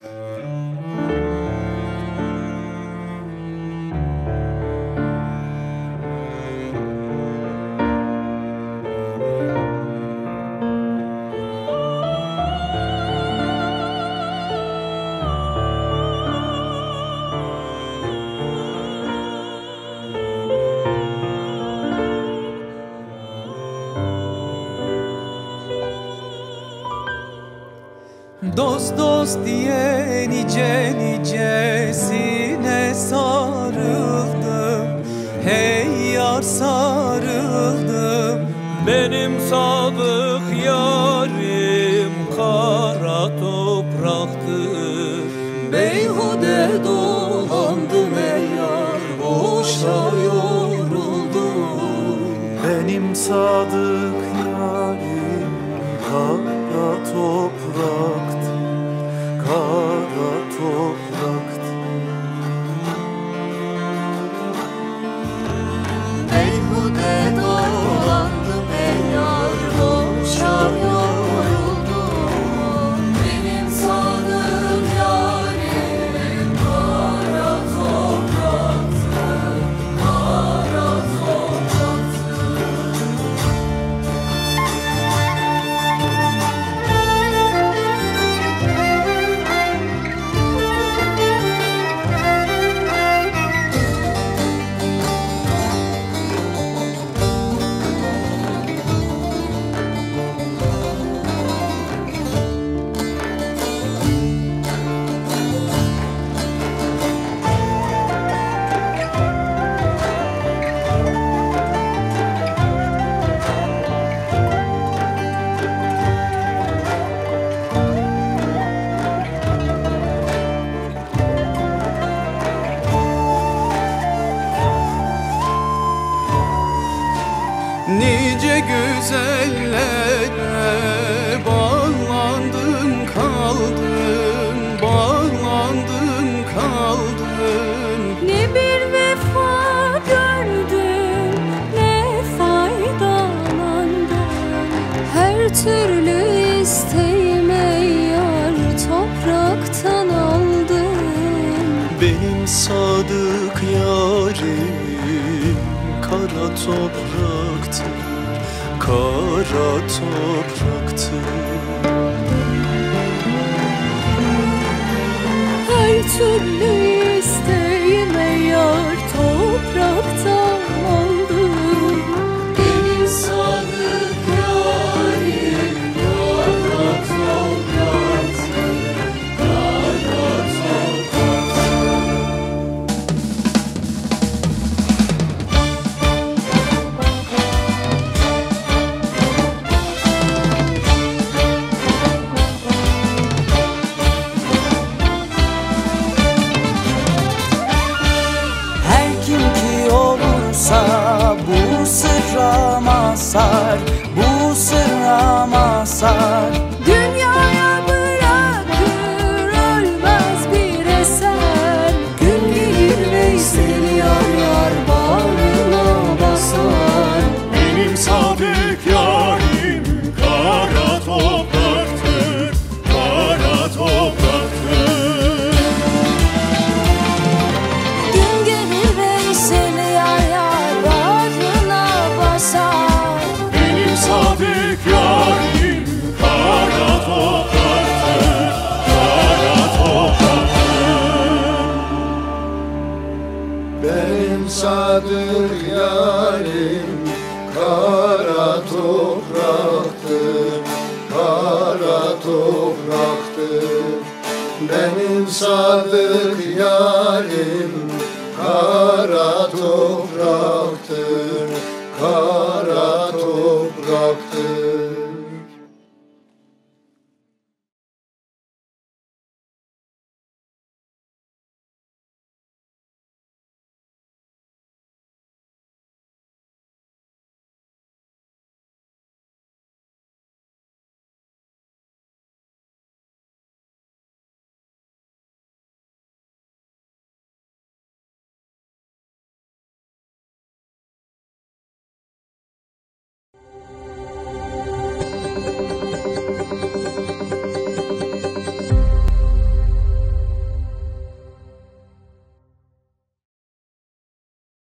Dost dost diye nice nicesine sarıldım. Hey yar sarıldım. Benim sadık yarim kara topraktır. Beyhude dolandım ey yar, boşa yoruldum. Benim sadık yarim kara topraktı, kara topraktı. Beyhude dolandım ey yar, boşa yoruldum. Benim sadık yarim kara topraktı, kara topraktı. Nice güzellere bağlandın kaldın, bağlandın kaldın. Ne bir vefa gördüm, ne faydalandım. Her türlü isteğime yar topraktan aldım. Benim sadık yarim kara topraktır, kara topraktır. Her türlü isteğime yar topraktan aldım. Benim sadık yarim kara topraktı, kara topraktı. Her kim ki olursa bu sırra mazhar, bu sırra mazhar. Dünyaya bırakır ölmez bir eser. Gün gelir Veysel yar yar bağrına basar. Benim sadık yarim kara topraktır, kara topraktır. Gün gelir Veysel yar yar bağrına basar. Benim sadık yarim kara topraktır, kara topraktır. Benim sadık yarim kara topraktır, kara topraktır. Benim sadık yarim kara topraktır.